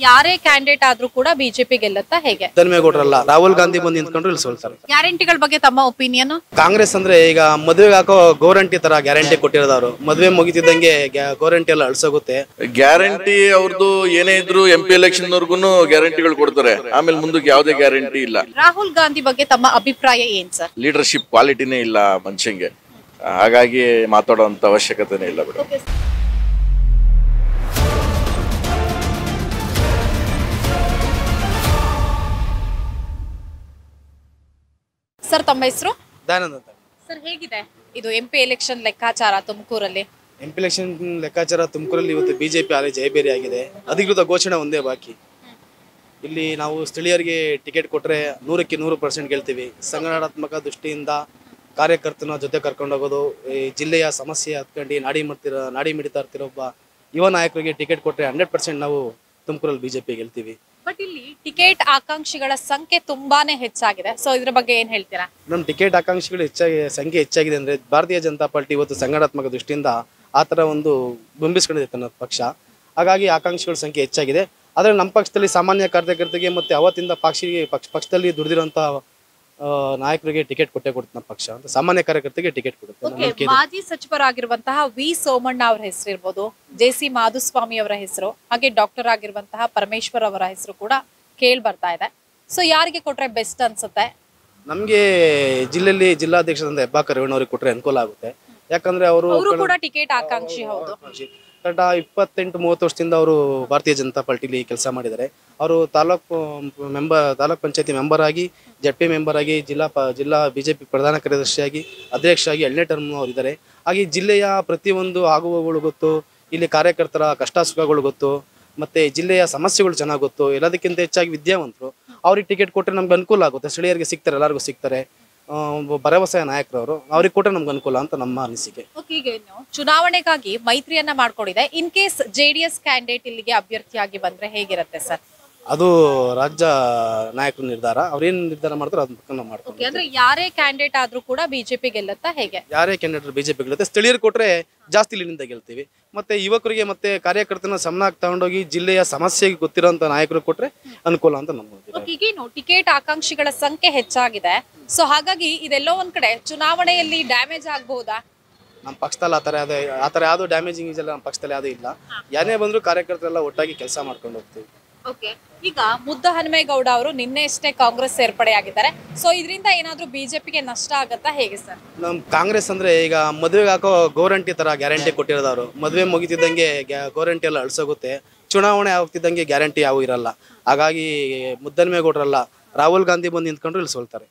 ಯಾರೇ ಕ್ಯಾಂಡಿಡೇಟ್ ಆದ್ರೂ ಕೂಡ ಬಿಜೆಪಿ ಗೆಲ್ಲುತ್ತಾ ಹೇಗೆ? ಧರ್ಮೇಗೌಡರಲ್ಲ, ರಾಹುಲ್ ಗಾಂಧಿ ಬಂದು ನಿಂತ್ಕೊಂಡ್ರು ಇಲ್ಲಿ ಸೋಲ್ತಾರೆ. ಗ್ಯಾರಂಟಿಗಳ ಬಗ್ಗೆ ತಮ್ಮ ಒಪಿನಿಯನ್? ಕಾಂಗ್ರೆಸ್ ಅಂದ್ರೆ ಈಗ ಮದುವೆಗೆ ಹಾಕೋ ಗೋರಂಟಿ ತರ ಗ್ಯಾರಂಟಿ ಕೊಟ್ಟಿರೋದವ್ರು. ಮದುವೆ ಮುಗಿತಿದ್ದಂಗೆ ಗೋರಂಟಿ ಎಲ್ಲ ಅಳ್ಸೋಗುತ್ತೆ. ಗ್ಯಾರಂಟಿ ಅವ್ರದ್ದು ಏನೇ ಇದ್ರು MP ಎಲೆಕ್ಷನ್ ವರ್ಗುನು ಗ್ಯಾರಂಟಿಗಳು ಕೊಡ್ತಾರೆ, ಆಮೇಲೆ ಮುಂದಕ್ಕೆ ಯಾವುದೇ ಗ್ಯಾರಂಟಿ ಇಲ್ಲ. ರಾಹುಲ್ ಗಾಂಧಿ ಬಗ್ಗೆ ತಮ್ಮ ಅಭಿಪ್ರಾಯ ಏನ್ ಸರ್? ಲೀಡರ್ಶಿಪ್ ಕ್ವಾಲಿಟಿನೇ ಇಲ್ಲ ಮನುಷ್ಯಂಗೆ, ಹಾಗಾಗಿ ಮಾತಾಡೋಂತ ಅವಶ್ಯಕತೆನೇ ಇಲ್ಲ ಬಿಡು. ಸರ್ ತಮ್ಮ ಹೆಸರು? ದಯಾನಂದ್ ಅಂತ. ಸರ್ ಹೇಗಿದೆ ಇದು MP ಎಲೆಕ್ಷನ್ ಲೆಕ್ಕಾಚಾರ ತುಮಕೂರಲ್ಲಿ? MP ಎಲೆಕ್ಷನ್ ಲೆಕ್ಕಾಚಾರ ತುಮಕೂರಲ್ಲಿ ಇವತ್ತು ಬಿಜೆಪಿ ಆಲೆ ಜಯಬೇರಿ ಆಗಿದೆ. ಅಧಿಕೃತ ಘೋಷಣೆ ಒಂದೇ ಬಾಕಿ. ಇಲ್ಲಿ ನಾವು ಸ್ಥಳೀಯರಿಗೆ ಟಿಕೆಟ್ ಕೊಟ್ಟರೆ 100ಕ್ಕೆ 100% ಗೆಲ್ತೀವಿ. ಸಂಘಟನಾತ್ಮಕ ದೃಷ್ಟಿಯಿಂದ ಕಾರ್ಯಕರ್ತನ ಜೊತೆ ಕರ್ಕೊಂಡು ಹೋಗೋದು, ಈ ಜಿಲ್ಲೆಯ ಸಮಸ್ಯೆ ಹತ್ಕೊಂಡು ನಾಡಿ ಮಿಡಿತಾ ಇರ್ತಿರೋ ಒಬ್ಬ ಯುವ ನಾಯಕರಿಗೆ ಟಿಕೆಟ್ ಕೊಟ್ಟರೆ 100% ನಾವು ತುಮಕೂರಲ್ಲಿ ಬಿಜೆಪಿ ಗೆಲ್ತೀವಿ. ಬಟ್ ಇಲ್ಲಿ ಟಿಕೆಟ್ ಆಕಾಂಕ್ಷಿಗಳ ಸಂಖ್ಯೆ ತುಂಬಾನೇ ಹೆಚ್ಚಾಗಿದೆ. ಸೊ ಇದ್ರ ಬಗ್ಗೆ ಏನ್ ಹೇಳ್ತೀರಾ? ನಮ್ಮ ಟಿಕೆಟ್ ಆಕಾಂಕ್ಷಿಗಳು ಸಂಖ್ಯೆ ಹೆಚ್ಚಾಗಿದೆ ಅಂದ್ರೆ ಭಾರತೀಯ ಜನತಾ ಪಾರ್ಟಿ ಇವತ್ತು ಸಂಘಟನಾತ್ಮಕ ದೃಷ್ಟಿಯಿಂದ ಆ ಥರ ಒಂದು ಬಿಂಬಿಸ್ಕೊಂಡಿದೆ ತನ್ನ ಪಕ್ಷ. ಹಾಗಾಗಿ ಆಕಾಂಕ್ಷಿಗಳ ಸಂಖ್ಯೆ ಹೆಚ್ಚಾಗಿದೆ. ಆದರೆ ನಮ್ಮ ಪಕ್ಷದಲ್ಲಿ ಸಾಮಾನ್ಯ ಕಾರ್ಯಕರ್ತರಿಗೆ ಮತ್ತು ಅವತ್ತಿಂದ ಪಕ್ಷದಲ್ಲಿ ದುಡಿದಿರೋಂಥ ನಾಯಕರಿಗೆ ಟಿಕೆಟ್ ಕೊಟ್ಟೆ ಕೊಡುತ್ತೆ ನಮ್ಮ ಪಕ್ಷ ಅಂತ. ಸಾಮಾನ್ಯ ಕಾರ್ಯಕರ್ತರಿಗೆ ಟಿಕೆಟ್ ಕೊಡುತ್ತೆ. ಮಾಜಿ ಸಚಿವರಾಗಿರುವಂತಹ ವಿ ಸೋಮಣ್ಣ ಅವರ ಹೆಸರು ಇರ್ಬೋದು, JC ಮಾಧುಸ್ವಾಮಿ ಅವರ ಹೆಸರು, ಹಾಗೆ ಡಾಕ್ಟರ್ ಆಗಿರುವಂತಹ ಪರಮೇಶ್ವರ್ ಅವರ ಹೆಸರು ಕೂಡ ಕೇಳಿ ಬರ್ತಾ ಇದೆ. ಸೊ ಯಾರಿಗೆ ಕೊಟ್ರೆ ಬೆಸ್ಟ್ ಅನ್ಸುತ್ತೆ? ನಮಗೆ ಜಿಲ್ಲೆಯಲ್ಲಿ ಜಿಲ್ಲಾಧ್ಯಕ್ಷರಿಂದ ಹೆಬ್ಬಾಕರ್ ರೇವಣ್ಣವ್ರಿಗೆ ಕೊಟ್ಟರೆ ಅನುಕೂಲ ಆಗುತ್ತೆ. ಯಾಕಂದ್ರೆ ಅವರು ಕೂಡ ಟಿಕೆಟ್ ಆಕಾಂಕ್ಷಿ. ಹೌದು, ಕರೆಕ್ಟ್ 28-30 ವರ್ಷದಿಂದ ಅವರು ಭಾರತೀಯ ಜನತಾ ಪಾರ್ಟಿಲಿ ಕೆಲಸ ಮಾಡಿದ್ದಾರೆ. ಅವರು ತಾಲೂಕ್ ಪಂಚಾಯತಿ ಮೆಂಬರ್ ಆಗಿ, ZP ಮೆಂಬರ್ ಆಗಿ, ಜಿಲ್ಲಾ ಬಿಜೆಪಿ ಪ್ರಧಾನ ಕಾರ್ಯದರ್ಶಿಯಾಗಿ, ಅಧ್ಯಕ್ಷರಾಗಿ 2ನೇ ಟರ್ಮ್ ಅವರಿದ್ದಾರೆ. ಹಾಗೆ ಜಿಲ್ಲೆಯ ಪ್ರತಿಯೊಂದು ಆಗುವಗಳು ಗೊತ್ತು, ಇಲ್ಲಿ ಕಾರ್ಯಕರ್ತರ ಕಷ್ಟ ಸುಖಗಳು ಗೊತ್ತು, ಮತ್ತೆ ಜಿಲ್ಲೆಯ ಸಮಸ್ಯೆಗಳು ಚೆನ್ನಾಗಿ ಗೊತ್ತು. ಎಲ್ಲದಕ್ಕಿಂತ ಹೆಚ್ಚಾಗಿ ವಿದ್ಯಾವಂತರು. ಅವ್ರಿಗೆ ಟಿಕೆಟ್ ಕೊಟ್ಟರೆ ನಮ್ಗೆ ಅನುಕೂಲ ಆಗುತ್ತೆ. ಸ್ಥಳೀಯರಿಗೆ ಸಿಗ್ತಾರೆ, ಎಲ್ಲರಿಗೂ ಸಿಗ್ತಾರೆ. ಭರವಸೆಯ ನಾಯಕರವರು, ಅವ್ರಿಗೆ ಕೊಟ್ಟರೆ ನಮ್ಗೆ ಅನುಕೂಲ ಅಂತ ನಮ್ಮ ಅನಿಸಿಕೆ. ಚುನಾವಣೆಗಾಗಿ ಮೈತ್ರಿಯನ್ನ ಮಾಡ್ಕೊಂಡಿದೆ. ಇನ್ ಕೇಸ್ JDS ಕ್ಯಾಂಡಿಡೇಟ್ ಇಲ್ಲಿಗೆ ಅಭ್ಯರ್ಥಿಯಾಗಿ ಬಂದ್ರೆ ಹೇಗಿರುತ್ತೆ ಸರ್? ಅದು ರಾಜ್ಯ ನಾಯಕರು ನಿರ್ಧಾರ. ಅವ್ರೇನ್ ನಿರ್ಧಾರ ಮಾಡ್ತಾರೆ ಅದನ್ನ ನಾವು ಮಾಡ್ತೀವಿ. ಅಂದ್ರೆ ಯಾರೇ ಕ್ಯಾಂಡಿಡೇಟ್ ಆದ್ರೂ ಕೂಡ ಬಿಜೆಪಿ ಗೆಲ್ಲುತ್ತಾ ಹೇಗೆ? ಯಾರೇ ಕ್ಯಾಂಡಿಡೇಟ್ ಬಿಜೆಪಿ ಗೆಲ್ಲುತ್ತೆ. ಸ್ಥಳೀಯರು ಕೊಟ್ರೆ ಜಾಸ್ತಿ ಇಲ್ಲಿಂದ ಗೆಲ್ತೀವಿ. ಮತ್ತೆ ಯುವಕರಿಗೆ ಮತ್ತೆ ಕಾರ್ಯಕರ್ತನ ಸಮನಾಗಿ ತಗೊಂಡೋಗಿ ಜಿಲ್ಲೆಯ ಸಮಸ್ಯೆಗೆ ಗೊತ್ತಿರೋಂಥ ನಾಯಕರು ಕೊಟ್ರೆ ಅನುಕೂಲ ಅಂತ ನಮ್ಮ ಈಗೇನು ಟಿಕೆಟ್ ಆಕಾಂಕ್ಷಿಗಳ ಸಂಖ್ಯೆ ಹೆಚ್ಚಾಗಿದೆ. ಸೊ ಹಾಗಾಗಿ ಇದೆಲ್ಲೋ ಒಂದ್ ಕಡೆ ಚುನಾವಣೆಯಲ್ಲಿ ಡ್ಯಾಮೇಜ್ ಆಗಬಹುದಾ? ನಮ್ಮ ಪಕ್ಷದಲ್ಲಿ ಆ ಥರ ಯಾವ್ದು ಡ್ಯಾಮೇಜಿಂಗ್ ಇಲ್ಲ. ನಮ್ಮ ಪಕ್ಷದಲ್ಲಿ ಯಾವ್ದು ಇಲ್ಲ. ಯಾರೇ ಬಂದ್ರು ಕಾರ್ಯಕರ್ತರೆಲ್ಲ ಒಟ್ಟಾಗಿ ಕೆಲಸ ಮಾಡ್ಕೊಂಡು ಹೋಗ್ತೀವಿ. ಈಗ ಮುದ್ದಹನುಮೇಗೌಡ ಅವರು ನಿನ್ನೆ ಅಷ್ಟೇ ಕಾಂಗ್ರೆಸ್ ಸೇರ್ಪಡೆಯಾಗಿದ್ದಾರೆ. ಸೊ ಇದರಿಂದ ಏನಾದ್ರೂ ಬಿಜೆಪಿಗೆ ನಷ್ಟ ಆಗತ್ತಾ ಹೇಗೆ ಸರ್? ನಮ್ ಕಾಂಗ್ರೆಸ್ ಅಂದ್ರೆ ಈಗ ಮದುವೆಗೆ ಹಾಕೋ ಗೋರಂಟಿ ತರ ಗ್ಯಾರಂಟಿ ಕೊಟ್ಟಿರೋದವ್ರು. ಮದುವೆ ಮುಗಿತಿದ್ದಂಗೆ ಗೋರಂಟಿ ಎಲ್ಲ ಅಳ್ಸೋಗುತ್ತೆ. ಚುನಾವಣೆ ಆಗ್ತಿದ್ದಂಗೆ ಗ್ಯಾರಂಟಿ ಯಾವ ಇರಲ್ಲ. ಹಾಗಾಗಿ ಮುದ್ದಹನುಮೇಗೌಡರಲ್ಲ, ರಾಹುಲ್ ಗಾಂಧಿ ಬಂದು ನಿಂತ್ಕೊಂಡ್ರು ಇಲ್ಲಿ ಸೋಲ್ತಾರೆ.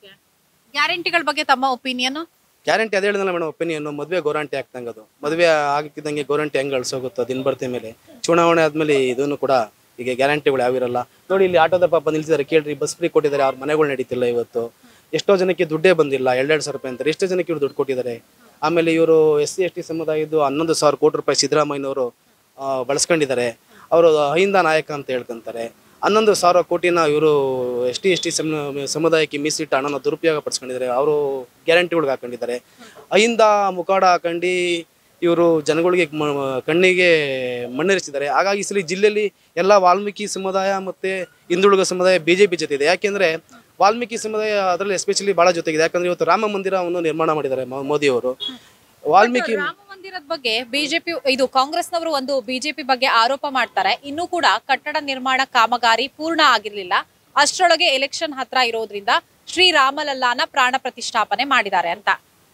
ಗ್ಯಾರಂಟಿಗಳ ಬಗ್ಗೆ ತಮ್ಮ ಒಪಿನಿಯನ್? ಗ್ಯಾರಂಟಿ ಅದೇ ಹೇಳಿದ್ನಲ್ಲ ಮೇಡಮ್, ಒಪಿನಿಯನ್. ಮದುವೆ ಗೋರಂಟಿ ಆಗ್ತಂಗೆ, ಅದು ಮದುವೆ ಆಗ್ತಿದ್ದಂಗೆ ಗೋರಂಟಿ ಹೆಂಗೆ ಅಳ್ಸೋಗುತ್ತೋ ದಿನ ಬರ್ತಿ ಮೇಲೆ. ಚುನಾವಣೆ ಆದ್ಮೇಲೆ ಇದನ್ನು ಕೂಡ ಈಗ ಗ್ಯಾರಂಟಿಗಳು ಯಾವಿರಲ್ಲ. ನೋಡಿ, ಇಲ್ಲಿ ಆಟೋದ ಪಾಪ ನಿಲ್ಸಿದ್ದಾರೆ, ಕೇಳ್ರಿ, ಬಸ್ ಫ್ರೀ ಕೊಟ್ಟಿದ್ದಾರೆ. ಅವ್ರ ಮನೆಗಳು ನಡೀತಿಲ್ಲ ಇವತ್ತು. ಎಷ್ಟೋ ಜನಕ್ಕೆ ದುಡ್ಡೇ ಬಂದಿಲ್ಲ, 2,000 ರೂಪಾಯಿ ಅಂತಾರೆ. ಎಷ್ಟೋ ಜನಕ್ಕೆ ಇವರು ದುಡ್ಡು ಕೊಟ್ಟಿದ್ದಾರೆ. ಆಮೇಲೆ ಇವರು SC ST ಸಮುದಾಯದ್ದು 11,000 ಕೋಟಿ ರೂಪಾಯಿ ಸಿದ್ದರಾಮಯ್ಯನವರು ಬಳಸ್ಕೊಂಡಿದ್ದಾರೆ. ಅವರು ಅಹಿಂದ ನಾಯಕ ಅಂತ ಹೇಳ್ಕೊಂತಾರೆ. 11,000 ಕೋಟಿನ ಇವರು ST ST ಸಮುದಾಯಕ್ಕೆ ಮೀಸಲಿಟ್ಟ ಹಣನ ದುರುಪಯೋಗ ಪಡಿಸ್ಕೊಂಡಿದ್ದಾರೆ. ಅವರು ಗ್ಯಾರಂಟಿಗಳಿಗೆ ಹಾಕೊಂಡಿದ್ದಾರೆ. ಅಹಿಂದ ಮುಖಾಡ ಹಾಕೊಂಡು ಇವರು ಜನಗಳಿಗೆ ಕಣ್ಣಿಗೆ ಮಣ್ಣೆರಿಸಿದ್ದಾರೆ. ಹಾಗಾಗಿ ಈ ಜಿಲ್ಲೆಯಲ್ಲಿ ಎಲ್ಲ ವಾಲ್ಮೀಕಿ ಸಮುದಾಯ ಮತ್ತೆ ಹಿಂದುಳಿದ ಸಮುದಾಯ ಬಿಜೆಪಿ ಜೊತೆ ಇದೆ. ಯಾಕೆಂದ್ರೆ ವಾಲ್ಮೀಕಿ ಸಮುದಾಯ ಅದರಲ್ಲಿ ಎಸ್ಪೆಷಲಿ ಬಹಳ ಜೊತೆಗಿದೆ. ಯಾಕಂದ್ರೆ ಇವತ್ತು ರಾಮ ಮಂದಿರವನ್ನು ನಿರ್ಮಾಣ ಮಾಡಿದ್ದಾರೆ ಮೋದಿ ಅವರು. ವಾಲ್ಮೀಕಿ ರಾಮ ಮಂದಿರದ ಬಗ್ಗೆ ಬಿಜೆಪಿ ಇದು ಕಾಂಗ್ರೆಸ್ನವರು ಒಂದು ಬಿಜೆಪಿ ಬಗ್ಗೆ ಆರೋಪ ಮಾಡ್ತಾರೆ. ಇನ್ನೂ ಕೂಡ ಕಟ್ಟಡ ನಿರ್ಮಾಣ ಕಾಮಗಾರಿ ಪೂರ್ಣ ಆಗಿರ್ಲಿಲ್ಲ. ಅಷ್ಟರೊಳಗೆ ಎಲೆಕ್ಷನ್ ಹತ್ರ ಇರೋದ್ರಿಂದ ಶ್ರೀರಾಮಲಲ್ಲಾನ ಪ್ರಾಣ ಪ್ರತಿಷ್ಠಾಪನೆ ಮಾಡಿದ್ದಾರೆ ಅಂತ.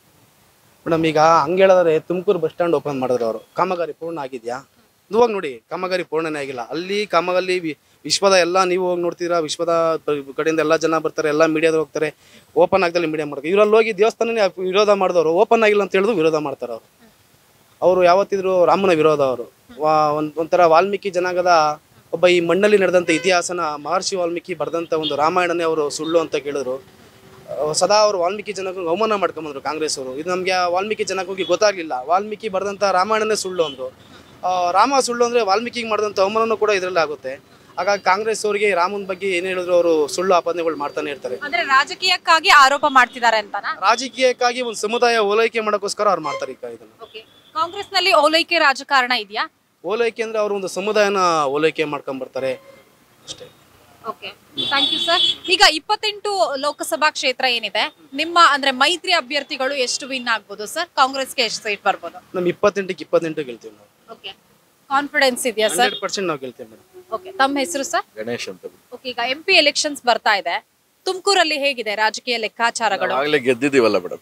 ಮೇಡಮ್, ಈಗ ಹಂಗೆ ಹೇಳಿದ್ರೆ ತುಮಕೂರು ಬಸ್ ಸ್ಟ್ಯಾಂಡ್ ಓಪನ್ ಮಾಡಿದ್ರು ಅವರು. ಕಾಮಗಾರಿ ಪೂರ್ಣ ಆಗಿದ್ಯಾ? ಇವಾಗ ನೋಡಿ, ಕಾಮಗಾರಿ ಪೂರ್ಣನೇ ಆಗಿಲ್ಲ. ಅಲ್ಲಿ ಕಾಮಗಾರಿ ವಿಶ್ವದ ಎಲ್ಲ ನೀವು ಹೋಗಿ ನೋಡ್ತೀರಾ, ವಿಶ್ವದ ಕಡೆಯಿಂದ ಎಲ್ಲ ಜನ ಬರ್ತಾರೆ, ಎಲ್ಲ ಮೀಡಿಯಾದ ಹೋಗ್ತಾರೆ. ಓಪನ್ ಆಗದಲ್ಲಿ ಮೀಡಿಯಾ ಮಾಡ್ತಾರೆ. ಇವರಲ್ಲಿ ಹೋಗಿ ದೇವಸ್ಥಾನನೇ ವಿರೋಧ ಮಾಡಿದವರು ಓಪನ್ ಆಗಿಲ್ಲ ಅಂತ ಹೇಳಿದ್ರು ವಿರೋಧ ಮಾಡ್ತಾರೆ ಅವರು. ಅವರು ಯಾವತ್ತಿದ್ರು ರಾಮನ ವಿರೋಧ. ಅವರು ಒಂಥರ ವಾಲ್ಮೀಕಿ ಜನಾಂಗದ ಒಬ್ಬ ಈ ಮಣ್ಣಲ್ಲಿ ನಡೆದಂಥ ಇತಿಹಾಸನ ಮಹರ್ಷಿ ವಾಲ್ಮೀಕಿ ಬರೆದಂಥ ಒಂದು ರಾಮಾಯಣನೇ ಅವರು ಸುಳ್ಳು ಅಂತ ಕೇಳಿದ್ರು. ಸದಾ ಅವರು ವಾಲ್ಮೀಕಿ ಜನಕ್ಕೆ ಅವಮಾನ ಮಾಡ್ಕೊಂಬಂದ್ರು ಕಾಂಗ್ರೆಸ್ ಅವರು. ಇದು ನಮಗೆ ವಾಲ್ಮೀಕಿ ಜನಕ್ಕೆ ಗೊತ್ತಾಗ್ಲಿಲ್ಲ. ವಾಲ್ಮೀಕಿ ಬರೆದಂಥ ರಾಮಾಯಣನೇ ಸುಳ್ಳು ಅಂದರು. ರಾಮ ಸುಳ್ಳು ಅಂದರೆ ವಾಲ್ಮೀಕಿಗೆ ಮಾಡಿದಂಥ ಅವಮಾನನೂ ಕೂಡ ಇದರಲ್ಲಿ ಆಗುತ್ತೆ. ಹಾಗಾಗಿ ಕಾಂಗ್ರೆಸ್ ಅವರಿಗೆ ರಾಮನ ಬಗ್ಗೆ ಏನು ಹೇಳಿದ್ರು ಅವರು ಸುಳ್ಳು ಆಪಾದನೆಗಳು ಮಾಡ್ತಾನೆ ಇರ್ತಾರೆ. ಅಂದ್ರೆ ರಾಜಕೀಯಕ್ಕಾಗಿ ಆರೋಪ ಮಾಡ್ತಿದ್ದಾರೆ ಅಂತಾನಾ? ರಾಜಕೀಯಕ್ಕಾಗಿ ಒಂದು ಸಮುದಾಯ ಓಲೈಕೆ ಮಾಡೋಕ್ಕೋಸ್ಕರ ಅವ್ರು ಮಾಡ್ತಾರೆ ಈಗ ಇದನ್ನು. ಕಾಂಗ್ರೆಸ್ ನಲ್ಲಿ ಓಲೈಕೆ ರಾಜಕಾರಣ ಇದೆಯಾ? ಓಲೈಕೆ ಅಂದ್ರೆ ಅವರು ಒಂದು ಸಮುದಾಯನ ಓಲೈಕೆ ಮಾಡ್ಕೊಂಡ್ ಬರ್ತಾರೆ ಅಷ್ಟೇ. Okay, thank you sir. ಈಗ 28 ಲೋಕಸಭಾ ಕ್ಷೇತ್ರ ಏನಿದೆ, ನಿಮ್ಮ ಅಂದ್ರೆ ಮೈತ್ರಿ ಅಭ್ಯರ್ಥಿಗಳು ಎಷ್ಟು ವಿನ್ ಆಗ್ಬೋದು ಸರ್? ಕಾಂಗ್ರೆಸ್ಗೆ ಎಷ್ಟು ಸೀಟ್ ಬರ್ಬೋದು? ನಮ್ 28ಕ್ಕೆ 28 ಗೆಲ್ತೀವಿ ನಾವು. ಓಕೆ, ಕಾನ್ಫಿಡೆನ್ಸ್ ಇದೆಯಾ ಸರ್? 100% ನಾವು ಗೆಲ್ತೀವಿ ಮೇಡಮ್. ಓಕೆ, ತಮ್ಮ ಹೆಸರು ಸರ್? ಗಣೇಶ್ ಅಂತ. ಓಕೆ, ಈಗ MP ಎಲೆಕ್ಷನ್ಸ್ ಬರ್ತಾ ಇದೆ, ತುಮಕೂರಲ್ಲಿ ಹೇಗಿದೆ ರಾಜಕೀಯ ಲೆಕ್ಕಾಚಾರಗಳು? ಆಗ್ಲೇ ಗೆದ್ದಿದೀವಲ್ಲ ಮೇಡಮ್.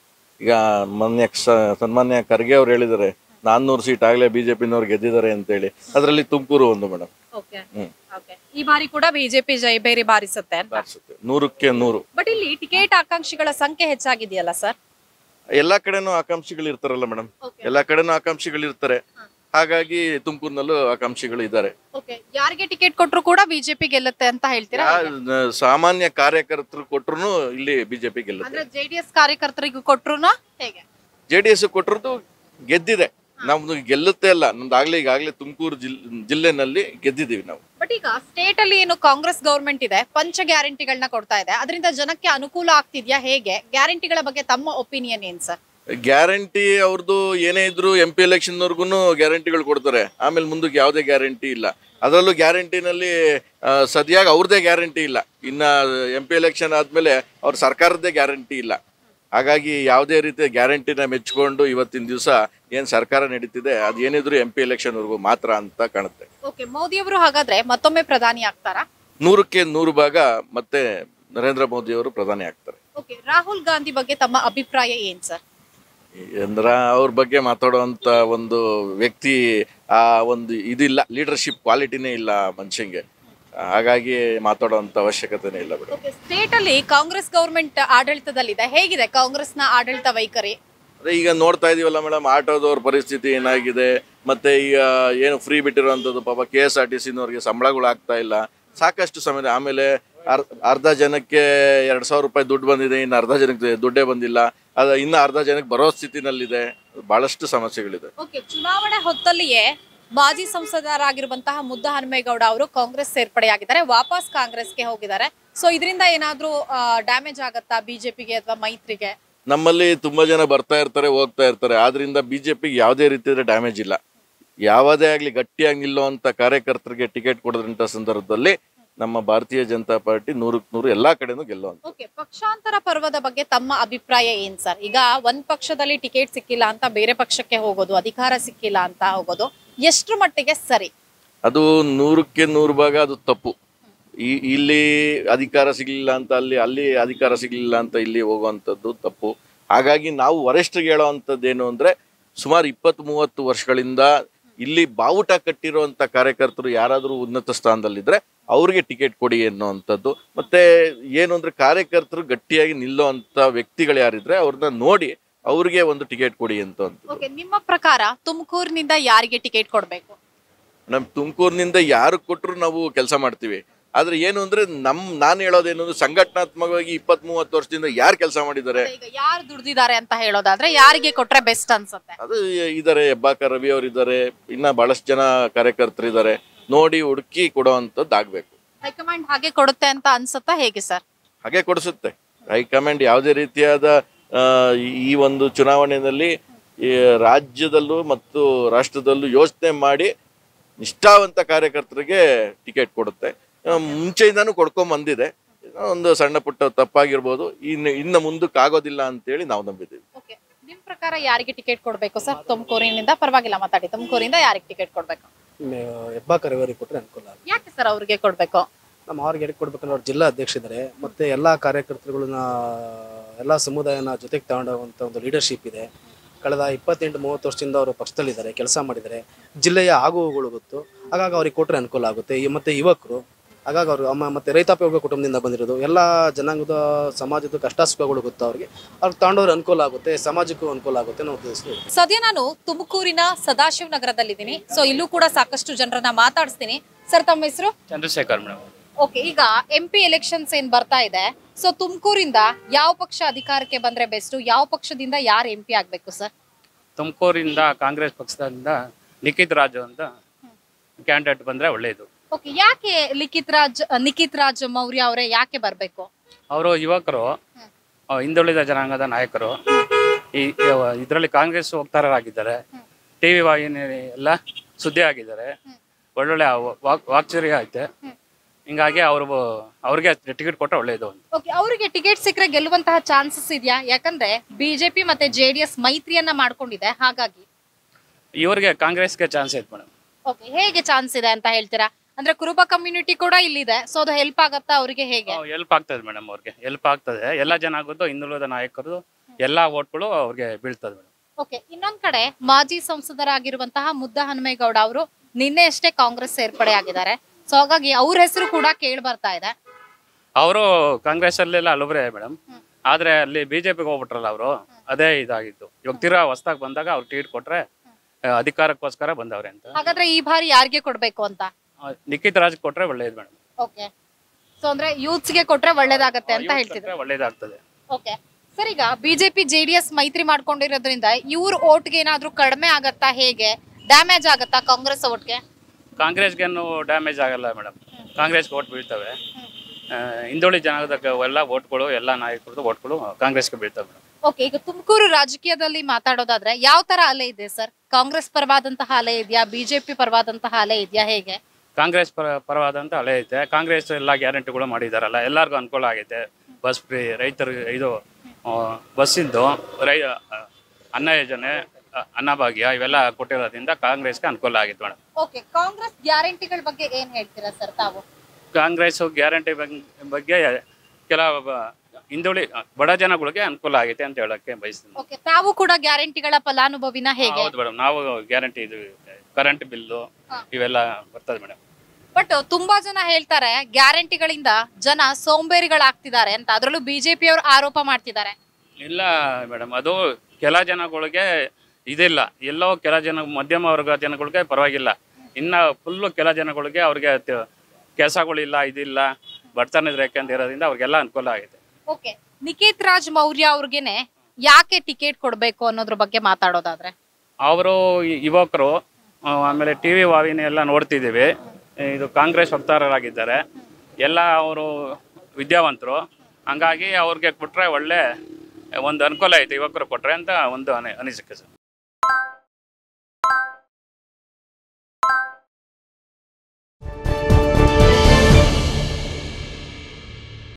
ಈಗ ಮೊನ್ನೆ ಸನ್ಮಾನ್ಯ ಖರ್ಗೆ ಅವ್ರು ಹೇಳಿದ್ದಾರೆ 400 ಸೀಟ್ ಆಗ್ಲೇ ಬಿಜೆಪಿನವ್ರು ಗೆದ್ದಿದ್ದಾರೆ ಅಂತ ಹೇಳಿ. ಅದರಲ್ಲಿ ತುಮಕೂರು ಒಂದು ಮೇಡಮ್. Okay, okay. ಈ ಬಾರಿ ಕೂಡ ಬಿಜೆಪಿ ಜಯಬೇರಿ ಬಾರಿಸುತ್ತೆ ಅಂತ? 100ಕ್ಕೆ 100. ಬಟ್ ಇಲ್ಲಿ ಟಿಕೆಟ್ ಆಕಾಂಕ್ಷಿಗಳ ಸಂಖ್ಯೆ ಹೆಚ್ಚಾಗಿದೆಯಲ್ಲ ಸರ್? ಎಲ್ಲಾ ಕಡೆನೂ ಆಕಾಂಕ್ಷಿಗಳು ಇರ್ತಾರಲ್ಲ ಮೇಡಮ್, ಎಲ್ಲಾ ಕಡೆನೂ ಆಕಾಂಕ್ಷಿಗಳು ಇರ್ತಾರೆ. ಹಾಗಾಗಿ ತುಮಕೂರಿನಲ್ಲೂ ಆಕಾಂಕ್ಷಿಗಳು ಇದ್ದಾರೆ. ಓಕೆ, ಯಾರಿಗೆ ಟಿಕೆಟ್ ಕೊಟ್ರು ಕೂಡ ಬಿಜೆಪಿ ಗೆಲ್ಲುತ್ತೆ ಅಂತ ಹೇಳ್ತೀರಾ? ಸಾಮಾನ್ಯ ಕಾರ್ಯಕರ್ತರು ಕೊಟ್ರು ಇಲ್ಲಿ ಬಿಜೆಪಿ ಗೆಲ್ಲುತ್ತೆ. ಅಂದ್ರೆ JDS ಕಾರ್ಯಕರ್ತರಿಗೂ ಕೊಟ್ರುನಾ ಹೇಗೆ? JDS ಕೊಟ್ಟರು ಗೆದ್ದಿದೆ. ನಮ್ದು ಗೆಲ್ಲುತ್ತೆ ಅಲ್ಲ, ನಮ್ದು ಈಗಾಗಲೇ ತುಮಕೂರು ಜಿಲ್ಲೆನಲ್ಲಿ ಗೆದ್ದಿದೀವಿ ನಾವು. ಬಟ್ ಈಗ ಸ್ಟೇಟ್ ಅಲ್ಲಿ ಏನು ಕಾಂಗ್ರೆಸ್ ಗವರ್ಮೆಂಟ್ ಇದೆ, ಪಂಚ ಗ್ಯಾರಂಟಿಗಳನ್ನ ಕೊಡ್ತಾ ಇದೆ, ಅದರಿಂದ ಜನಕ್ಕೆ ಅನುಕೂಲ ಆಗ್ತಿದ್ಯಾ ಹೇಗೆ? ಗ್ಯಾರಂಟಿಗಳ ಬಗ್ಗೆ ತಮ್ಮ ಒಪಿನಿಯನ್ ಏನ್ ಸರ್? ಗ್ಯಾರಂಟಿ ಅವ್ರದ್ದು ಏನೇ ಇದ್ರು MP ಎಲೆಕ್ಷನ್ವರ್ಗು ಗ್ಯಾರಂಟಿಗಳು ಕೊಡ್ತಾರೆ. ಆಮೇಲೆ ಮುಂದಕ್ಕೆ ಯಾವುದೇ ಗ್ಯಾರಂಟಿ ಇಲ್ಲ. ಅದರಲ್ಲೂ ಗ್ಯಾರಂಟಿನಲ್ಲಿ ಸದ್ಯಾಗಿ ಅವ್ರದ್ದೇ ಗ್ಯಾರಂಟಿ ಇಲ್ಲ. ಇನ್ನ MP ಎಲೆಕ್ಷನ್ ಆದ್ಮೇಲೆ ಅವ್ರ ಸರ್ಕಾರದ್ದೇ ಗ್ಯಾರಂಟಿ ಇಲ್ಲ. ಹಾಗಾಗಿ ಯಾವುದೇ ರೀತಿಯ ಗ್ಯಾರಂಟಿನ ಮೆಚ್ಕೊಂಡು ಇವತ್ತಿನ ದಿವಸ ಏನ್ ಸರ್ಕಾರ ನಡೀತಿದೆ ಅದೇನಿದ್ರು MP ಎಲೆಕ್ಷನ್ವರೆಗೂ ಮಾತ್ರ ಅಂತ ಕಾಣುತ್ತೆ. ಓಕೆ, ಮೋದಿ ಅವರು ಹಾಗಾದ್ರೆ ಮತ್ತೊಮ್ಮೆ ಪ್ರಧಾನಿ ಆಗ್ತಾರಾ? 100ಕ್ಕೆ 100 ಭಾಗ ಮತ್ತೆ ನರೇಂದ್ರ ಮೋದಿ ಅವರು ಪ್ರಧಾನಿ ಆಗ್ತಾರೆ. ಓಕೆ, ರಾಹುಲ್ ಗಾಂಧಿ ಬಗ್ಗೆ ತಮ್ಮ ಅಭಿಪ್ರಾಯ ಏನ್ ಸರ್? ಅಂದ್ರ ಅವ್ರ ಬಗ್ಗೆ ಮಾತಾಡುವಂತ ಒಂದು ವ್ಯಕ್ತಿ ಆ ಒಂದು ಇದಿಲ್ಲ, ಲೀಡರ್ಶಿಪ್ ಕ್ವಾಲಿಟಿನೇ ಇಲ್ಲ ಮನುಷ್ಯಂಗೆ. ಹಾಗಾಗಿ ಮಾತಾಡುವಂತ ಅವಶ್ಯಕತೆನೇ ಇಲ್ಲ ಬಿಡು. ಸ್ಟೇಟ್ ಅಲ್ಲಿ ಕಾಂಗ್ರೆಸ್ ಗವರ್ಮೆಂಟ್ ಆಡಳಿತದಲ್ಲಿದೆ, ಹೇಗಿದೆ ಕಾಂಗ್ರೆಸ್ನ ಆಡಳಿತ ವೈಖರಿ? ಅದೇ ಈಗ ನೋಡ್ತಾ ಇದೀವಲ್ಲ ಮೇಡಮ್, ಆಟೋದವ್ರ ಪರಿಸ್ಥಿತಿ ಏನಾಗಿದೆ. ಮತ್ತೆ ಈಗ ಏನು ಫ್ರೀ ಬಿಟ್ಟಿರುವಂತದ್ದು, ಪಾಪ KSRTCನವ್ರಿಗೆ ಸಂಬಳಗಳು ಆಗ್ತಾ ಇಲ್ಲ ಸಾಕಷ್ಟು ಸಮಯ. ಆಮೇಲೆ ಅರ್ಧ ಜನಕ್ಕೆ 2,000 ರೂಪಾಯಿ ದುಡ್ಡು ಬಂದಿದೆ, ಇನ್ನು ಅರ್ಧ ಜನಕ್ಕೆ ದುಡ್ಡೇ ಬಂದಿಲ್ಲ. ಇನ್ನು ಅರ್ಧ ಜನಕ್ಕೆ ಬರೋ ಸ್ಥಿತಿನಲ್ಲಿದೆ. ಬಹಳಷ್ಟು ಸಮಸ್ಯೆಗಳಿದೆ. ಚುನಾವಣೆ ಹೊತ್ತಲ್ಲಿಯೇ ಮಾಜಿ ಸಂಸದರಾಗಿರುವಂತಹ ಮುದ್ದಹನುಮೇಗೌಡ ಅವರು ಕಾಂಗ್ರೆಸ್ ಸೇರ್ಪಡೆಯಾಗಿದ್ದಾರೆ, ವಾಪಸ್ ಕಾಂಗ್ರೆಸ್ಗೆ ಹೋಗಿದ್ದಾರೆ. ಸೊ ಇದರಿಂದ ಏನಾದ್ರೂ ಡ್ಯಾಮೇಜ್ ಆಗತ್ತಾ ಬಿಜೆಪಿಗೆ ಅಥವಾ ಮೈತ್ರಿಗೆ? ನಮ್ಮಲ್ಲಿ ತುಂಬಾ ಜನ ಬರ್ತಾ ಇರ್ತಾರೆ, ಹೋಗ್ತಾ ಇರ್ತಾರೆ. ಆದ್ರಿಂದ ಬಿಜೆಪಿಗೆ ಯಾವುದೇ ರೀತಿಯ ಡ್ಯಾಮೇಜ್ ಇಲ್ಲ. ಯಾವುದೇ ಆಗ್ಲಿ ಗಟ್ಟಿಯಾಗಿ ನಿಲ್ಲುವಂತ ಕಾರ್ಯಕರ್ತರಿಗೆ ಟಿಕೆಟ್ ಕೊಡೋದ್ರಂತ ಸಂದರ್ಭದಲ್ಲಿ ನಮ್ಮ ಭಾರತೀಯ ಜನತಾ ಪಾರ್ಟಿ 100ಕ್ಕೆ 100 ಎಲ್ಲಾ ಕಡೆನೂ ಗೆಲ್ಲುವಂತ. ಓಕೆ, ಪಕ್ಷಾಂತರ ಪರ್ವದ ಬಗ್ಗೆ ತಮ್ಮ ಅಭಿಪ್ರಾಯ ಏನ್ ಸರ್? ಈಗ ಒಂದ್ ಪಕ್ಷದಲ್ಲಿ ಟಿಕೆಟ್ ಸಿಕ್ಕಿಲ್ಲ ಅಂತ ಬೇರೆ ಪಕ್ಷಕ್ಕೆ ಹೋಗೋದು, ಅಧಿಕಾರ ಸಿಕ್ಕಿಲ್ಲ ಅಂತ ಹೋಗೋದು ಎಷ್ಟು ಮಟ್ಟಿಗೆ ಸರಿ? ಅದು 100ಕ್ಕೆ 100 ಭಾಗ ಅದು ತಪ್ಪು. ಇಲ್ಲಿ ಅಧಿಕಾರ ಸಿಗ್ಲಿಲ್ಲ ಅಂತ ಅಲ್ಲಿ ಅಧಿಕಾರ ಸಿಗ್ಲಿಲ್ಲ ಅಂತ ಇಲ್ಲಿ ಹೋಗುವಂಥದ್ದು ತಪ್ಪು. ಹಾಗಾಗಿ ನಾವು ವರಿಷ್ಠರಿಗೆ ಹೇಳೋವಂಥದ್ದು ಏನು ಅಂದ್ರೆ, ಸುಮಾರು 20-30 ವರ್ಷಗಳಿಂದ ಇಲ್ಲಿ ಬಾವುಟ ಕಟ್ಟಿರುವಂತ ಕಾರ್ಯಕರ್ತರು ಯಾರಾದ್ರೂ ಉನ್ನತ ಸ್ಥಾನದಲ್ಲಿದ್ರೆ ಅವ್ರಿಗೆ ಟಿಕೆಟ್ ಕೊಡಿ ಅನ್ನುವಂಥದ್ದು. ಮತ್ತೆ ಏನು ಅಂದ್ರೆ, ಕಾರ್ಯಕರ್ತರು ಗಟ್ಟಿಯಾಗಿ ನಿಲ್ಲುವಂತ ವ್ಯಕ್ತಿಗಳು ಯಾರಿದ್ರೆ ಅವ್ರನ್ನ ನೋಡಿ ಅವ್ರಿಗೆ ಒಂದು ಟಿಕೆಟ್ ಕೊಡಿ ಅಂತ. ನಿಮ್ಮ ಪ್ರಕಾರ ತುಮಕೂರಿನಿಂದ ಯಾರಿಗೆ ಟಿಕೆಟ್ ಕೊಡ್ಬೇಕು? ನಮ್ ತುಮಕೂರಿನಿಂದ ಯಾರು ಕೊಟ್ಟರು ನಾವು ಕೆಲಸ ಮಾಡ್ತೀವಿ. ಆದ್ರೆ ಏನು ಅಂದ್ರೆ ನಾನು ಹೇಳೋದೇನು ಅಂದ್ರೆ, ಸಂಘಟನಾತ್ಮಕವಾಗಿ 20-30 ವರ್ಷದಿಂದ ಯಾರು ಕೆಲಸ ಮಾಡಿದ್ದಾರೆ, ಯಾರು ದುಡ್ದಿದ್ದಾರೆ ಅಂತ ಹೇಳೋದಾದ್ರೆ ಯಾರಿಗೆ ಕೊಟ್ರೆ ಬೆಸ್ಟ್ ಅನ್ಸುತ್ತೆ? ಅದು ಇದಾರೆ, ಹೆಬ್ಬಾಕ ರವಿ ಅವರು ಇದ್ದಾರೆ, ಇನ್ನ ಬಹಳಷ್ಟು ಜನ ಕಾರ್ಯಕರ್ತರು ಇದ್ದಾರೆ. ನೋಡಿ ಹುಡುಕಿ ಕೊಡುವಂತದ್ದು ಆಗ್ಬೇಕು. ಹೈಕಮಾಂಡ್ ಹಾಗೆ ಕೊಡುತ್ತೆ ಅಂತ ಅನ್ಸುತ್ತಾ ಹೇಗೆ ಸರ್? ಹಾಗೆ ಕೊಡಿಸುತ್ತೆ ಹೈಕಮಾಂಡ್. ಯಾವುದೇ ರೀತಿಯಾದ ಈ ಒಂದು ಚುನಾವಣೆಯಲ್ಲಿ ರಾಜ್ಯದಲ್ಲೂ ಮತ್ತು ರಾಷ್ಟ್ರದಲ್ಲೂ ಯೋಚನೆ ಮಾಡಿ ನಿಷ್ಠಾವಂತ ಕಾರ್ಯಕರ್ತರಿಗೆ ಟಿಕೆಟ್ ಕೊಡುತ್ತೆ. ಮುಂಚೆಯಿಂದಾನು ಕೊಡ್ಕೊಂಡ್ ಬಂದಿದೆ. ಒಂದು ಸಣ್ಣ ಪುಟ್ಟ ತಪ್ಪಾಗಿರ್ಬೋದು, ಇನ್ನು ಮುಂದಕ್ಕೆ ಆಗೋದಿಲ್ಲ ಅಂತೇಳಿ ನಾವು ನಂಬಿದ್ದೀವಿ. ನಿಮ್ ಪ್ರಕಾರ ಯಾರಿಗೆ ಟಿಕೆಟ್ ಕೊಡ್ಬೇಕು ಸರ್? ತುಮಕೂರಿನಿಂದ ಪರವಾಗಿಲ್ಲ ಮಾತಾಡಿ, ತುಮಕೂರಿಂದ ಯಾರಿಗೆ ಟಿಕೆಟ್ ಕೊಡ್ಬೇಕು? ಹೆಬ್ಬಾಕ ರವಿ ಕೊಟ್ರೆ ಅನುಕೂಲ. ಯಾಕೆ ಸರ್ ಅವ್ರಿಗೆ ಕೊಡ್ಬೇಕು? ನಮ್ಮ ಅವ್ರಿಗೆ ಎಡಕ್ಕೆ ಕೊಡ್ಬೇಕಂದ್ರೆ ಅವ್ರು ಜಿಲ್ಲಾ ಅಧ್ಯಕ್ಷರಿದ್ದಾರೆ. ಮತ್ತೆ ಎಲ್ಲಾ ಕಾರ್ಯಕರ್ತರುಗಳನ್ನ ಎಲ್ಲಾ ಸಮುದಾಯನ ಜೊತೆಗೆ ತಗೊಂಡೋಗುವಂತ ಒಂದು ಲೀಡರ್ಶಿಪ್ ಇದೆ. ಕಳೆದ 28-30 ವರ್ಷದಿಂದ ಅವರು ಪಕ್ಷದಲ್ಲಿದ್ದಾರೆ, ಕೆಲಸ ಮಾಡಿದ್ದಾರೆ. ಜಿಲ್ಲೆಯ ಆಗುಗಳು ಗೊತ್ತು. ಹಾಗಾಗಿ ಅವ್ರಿಗೆ ಕೊಟ್ರೆ ಅನುಕೂಲ ಆಗುತ್ತೆ. ಮತ್ತೆ ಯುವಕರು, ಹಾಗಾಗಿ ಅವರು ಮತ್ತೆ ರೈತಾಪಿ ವರ್ಗ ಕುಟುಂಬದಿಂದ ಬಂದಿರೋದು, ಎಲ್ಲ ಜನಾಂಗದ ಸಮಾಜದ ಕಷ್ಟ ಸುಖಗಳು ಗೊತ್ತು ಅವ್ರಿಗೆ ತಗೊಂಡವ್ರು ಅನುಕೂಲ ಆಗುತ್ತೆ, ಸಮಾಜಕ್ಕೂ ಅನುಕೂಲ ಆಗುತ್ತೆ ನಾವು ತಿಳಿಸ್ತೀವಿ. ಸದ್ಯ ನಾನು ತುಮಕೂರಿನ ಸದಾಶಿವ ನಗರದಲ್ಲಿದ್ದೀನಿ. ಸೊ ಇಲ್ಲೂ ಕೂಡ ಸಾಕಷ್ಟು ಜನರನ್ನ ಮಾತಾಡಿಸ್ತೀನಿ. ಸರ್, ತಮ್ಮ ಹೆಸರು? ಚಂದ್ರಶೇಖರ್ ಮೇಡಮ್. ಓಕೆ, ಈಗ MP ಎಲೆಕ್ಷನ್ಸ್ ಏನ್ ಬರ್ತಾ ಇದೆ, ಸೊ ತುಮಕೂರಿಂದ ಯಾವ ಪಕ್ಷ ಅಧಿಕಾರಕ್ಕೆ ಬಂದ್ರೆ ಬೆಸ್ಟ್? ಯಾವ ಪಕ್ಷದಿಂದ ಯಾರು MP ಆಗ್ಬೇಕು ಸರ್? ತುಮಕೂರಿಂದ ಕಾಂಗ್ರೆಸ್ ಪಕ್ಷದಿಂದ ನಿಖಿತ್ ರಾಜು ಅಂತ ಕ್ಯಾಂಡಿಡೇಟ್ ಬಂದ್ರೆ ಒಳ್ಳೇದು. ಓಕೆ, ಯಾಕೆ ನಿಖಿತ್ ರಾಜ್ ಮೌರ್ಯ ಅವರೇ ಯಾಕೆ ಬರ್ಬೇಕು? ಅವರು ಯುವಕರು, ಹಿಂದುಳಿದ ಜನಾಂಗದ ನಾಯಕರು. ಇದರಲ್ಲಿ ಕಾಂಗ್ರೆಸ್ ವಕ್ತಾರರಾಗಿದ್ದಾರೆ. TV ವಾಹಿನಿ ಎಲ್ಲ ಸುದ್ದಿ ಆಗಿದ್ದಾರೆ, ಒಳ್ಳೊಳ್ಳೆ ವಾಕ್ಚರ್ಯ ಐತೆ. ಹಿಂಗಾಗಿ ಅವ್ರಿಗೆ ಟಿಕೆಟ್ ಕೊಟ್ಟರೆ ಒಳ್ಳೇದು ಅಂತ. ಓಕೆ, ಅವರಿಗೆ ಟಿಕೆಟ್ ಸಿಕ್ಕರೆ ಗೆಲ್ಲುವಂತಹ ಚಾನ್ಸಸ್ ಇದೆಯಾ? ಯಾಕಂದ್ರೆ ಬಿಜೆಪಿ ಮತ್ತೆ ಜೆಡಿಎಸ್ ಮೈತ್ರಿಯನ್ನ ಮಾಡ್ಕೊಂಡಿದೆ, ಹಾಗಾಗಿ ಇವ್ರಿಗೆ ಕಾಂಗ್ರೆಸ್ಗೆ ಚಾನ್ಸ್ ಐತೆ ಮೇಡಮ್. ಓಕೆ, ಹೇಗೆ ಚಾನ್ಸ್ ಇದೆ ಅಂತ ಹೇಳ್ತೀರಾ? ಅಂದ್ರೆ ಕುರುಬ ಕಮ್ಯುನಿಟಿ ಕೂಡ ಇಲ್ಲಿದೆ, ಸೊ ಅದು ಹೆಲ್ಪ್ ಆಗತ್ತಾ ಅವರಿಗೆ? ಹೇಗೆ ಹೆಲ್ಪ್ ಆಗ್ತದೆ ಮೇಡಮ್? ಅವ್ರಿಗೆ ಹೆಲ್ಪ್ ಆಗ್ತದೆ. ಎಲ್ಲ ಜನ ಆಗೋದು, ಹಿಂದುಳಿದ ನಾಯಕರು ಎಲ್ಲಾ ಓಟ್ಗಳು ಅವ್ರಿಗೆ ಬೀಳ್ತದೆ ಮೇಡಮ್. ಓಕೆ, ಇನ್ನೊಂದ್ ಕಡೆ ಮಾಜಿ ಸಂಸದರಾಗಿರುವಂತಹ ಮುದ್ದ ಹನುಮೇಗೌಡ ಅವರು ನಿನ್ನೆ ಅಷ್ಟೇ ಕಾಂಗ್ರೆಸ್ ಸೇರ್ಪಡೆ ಆಗಿದ್ದಾರೆ, ಸೊ ಹಾಗಾಗಿ ಅವ್ರ ಹೆಸರು ಕೂಡ ಕೇಳಿ ಬರ್ತಾ ಇದೆ. ಅವರು ಕಾಂಗ್ರೆಸ್ ಅಲ್ಲೆಲ್ಲ ಅಲ್ಲೊಬ್ರೆ ಮೇಡಮ್, ಆದ್ರೆ ಅಲ್ಲಿ ಬಿಜೆಪಿಗೆ ಹೋಗ್ಬಿಟ್ರಲ್ಲ ಅವರು, ಅದೇ ಇದಾಗಿತ್ತು. ಇವಾಗ ತೀರಾ ಹೊಸದಾಗಿ ಬಂದಾಗ ಅವ್ರು ಟಿಕೆಟ್ ಕೊಟ್ರೆ ಅಧಿಕಾರಕ್ಕೋಸ್ಕರ ಬಂದವ್ರೆ ಅಂತ. ಹಾಗಾದ್ರೆ ಈ ಬಾರಿ ಯಾರಿಗೆ ಕೊಡ್ಬೇಕು ಅಂತ? ನಿಖಿತ್ ರಾಜ್ ಕೊಟ್ರೆ ಒಳ್ಳೇದು ಮೇಡಮ್. ಓಕೆ, ಸೊ ಅಂದ್ರೆ ಯೂತ್ಸ್ ಗೆ ಕೊಟ್ರೆ ಒಳ್ಳೇದಾಗತ್ತೆ ಅಂತ ಹೇಳ್ತಿದ್ರು. ಒಳ್ಳೇದಾಗ್ತದೆ. ಓಕೆ ಸರ್, ಈಗ ಬಿಜೆಪಿ ಜೆಡಿಎಸ್ ಮೈತ್ರಿ ಮಾಡ್ಕೊಂಡಿರೋದ್ರಿಂದ ಇವ್ರ ಓಟ್ಗೆ ಏನಾದ್ರೂ ಕಡಿಮೆ ಆಗತ್ತಾ? ಹೇಗೆ ಡ್ಯಾಮೇಜ್ ಆಗತ್ತಾ ಕಾಂಗ್ರೆಸ್ ಓಟ್ಗೆ? ಕಾಂಗ್ರೆಸ್ಗೇನು ಡ್ಯಾಮೇಜ್ ಆಗಲ್ಲ ಮೇಡಮ್, ಕಾಂಗ್ರೆಸ್ಗೆ ಓಟ್ ಬೀಳ್ತವೆ. ಹಿಂದುಳಿ ಜನಾಂಗದ ಎಲ್ಲ ಓಟ್ಗಳು, ಎಲ್ಲ ನಾಯಕರದ್ದು ಓಟ್ಗಳು ಕಾಂಗ್ರೆಸ್ಗೆ ಬೀಳ್ತವೆ ಮೇಡಮ್. ಓಕೆ, ಈಗ ತುಮಕೂರು ರಾಜಕೀಯದಲ್ಲಿ ಮಾತಾಡೋದಾದ್ರೆ ಯಾವ ತರ ಅಲೆ ಇದೆ ಸರ್? ಕಾಂಗ್ರೆಸ್ ಪರವಾದಂತಹ ಅಲೆ ಇದೆಯಾ, ಬಿಜೆಪಿ ಪರವಾದಂತಹ ಅಲೆ ಇದೆಯಾ, ಹೇಗೆ? ಕಾಂಗ್ರೆಸ್ ಪರವಾದಂತ ಅಲೆ ಐತೆ. ಕಾಂಗ್ರೆಸ್ ಎಲ್ಲ ಗ್ಯಾರಂಟಿಗಳು ಮಾಡಿದಾರಲ್ಲ, ಎಲ್ಲರಿಗೂ ಅನುಕೂಲ ಆಗೈತೆ. ಬಸ್ ಫ್ರೀ, ರೈತರಿಗೆ ಇದು ಬಸ್ಸಿಂದು ಅನ್ನ ಯೋಜನೆ, ಅನ್ನಭಾಗ್ಯ ಇವೆಲ್ಲ ಕೊಟ್ಟಿರೋದ್ರಿಂದ ಕಾಂಗ್ರೆಸ್ಗೆ ಅನುಕೂಲ ಆಗಿತ್ತು ಮೇಡಮ್. ಓಕೆ, ಕಾಂಗ್ರೆಸ್ ಗ್ಯಾರಂಟಿಗಳ ಬಗ್ಗೆ ಏನ್ ಹೇಳ್ತೀರಾ ಸರ್ ತಾವು? ಕಾಂಗ್ರೆಸ್ ಗ್ಯಾರಂಟಿ ಬಗ್ಗೆ ಕೆಲವು ಹಿಂದುಳಿ ಬಡ ಜನಗಳಿಗೆ ಅನುಕೂಲ ಆಗೈತೆ ಅಂತ ಹೇಳಕ್ಕೆ ಬಯಸ್ತೀನಿ. ಓಕೆ, ತಾವು ಕೂಡ ಗ್ಯಾರಂಟಿಗಳ ಫಲಾನುಭವಿನ? ಹೇಗೆ? ಹೌದು ಮೇಡಮ್, ನಾವು ಗ್ಯಾರಂಟಿ ಇದು ಕರೆಂಟ್ ಬಿಲ್ಲು ಇವೆಲ್ಲ ಬರ್ತದೆ ಮೇಡಮ್. ಬಟ್ ತುಂಬಾ ಜನ ಹೇಳ್ತಾರೆ ಗ್ಯಾರಂಟಿಗಳಿಂದ ಜನ ಸೋಂಬೇರಿಗಳಾಗ್ತಿದ್ದಾರೆ ಅಂತ, ಅದರಲ್ಲೂ ಬಿಜೆಪಿ ಅವರು ಆರೋಪ ಮಾಡ್ತಿದ್ದಾರೆ. ಇಲ್ಲ ಮೇಡಮ್, ಅದು ಕೆಲ ಜನಗಳಿಗೆ ಇದಿಲ್ಲ, ಎಲ್ಲೋ ಕೆಲ ಜನ ಮಧ್ಯಮ ವರ್ಗ ಜನಗಳಿಗೆ ಪರವಾಗಿಲ್ಲ. ಇನ್ನು ಫುಲ್ಲು ಕೆಲ ಜನಗಳಿಗೆ ಅವ್ರಿಗೆ ಕೆಲಸಗಳಿಲ್ಲ, ಇದಿಲ್ಲ, ಬಡತನ ರೇಖೆ ಅಂತ ಇರೋದ್ರಿಂದ ಅವ್ರಿಗೆಲ್ಲ ಅನುಕೂಲ ಆಗಿದೆ. ಓಕೆ, ನಿಖಿತ್ ರಾಜ್ ಮೌರ್ಯ ಅವ್ರಿಗೆನೆ ಯಾಕೆ ಟಿಕೆಟ್ ಕೊಡ್ಬೇಕು ಅನ್ನೋದ್ರ ಬಗ್ಗೆ ಮಾತಾಡೋದಾದ್ರೆ? ಅವರು ಯುವಕರು, ಆಮೇಲೆ ಟಿವಿ ವಾಹಿನಿ ಎಲ್ಲ ನೋಡ್ತಿದ್ದೀವಿ, ಇದು ಕಾಂಗ್ರೆಸ್ ವಕ್ತಾರರಾಗಿದ್ದಾರೆ, ಎಲ್ಲ ಅವರು ವಿದ್ಯಾವಂತರು. ಹಂಗಾಗಿ ಅವ್ರಿಗೆ ಕೊಟ್ರೆ ಒಳ್ಳೆ ಒಂದು ಅನುಕೂಲ ಐತೆ, ಯುವಕರು ಕೊಟ್ರೆ ಅಂತ ಒಂದು ಅನಿಸಿಕೆ ಸರ್.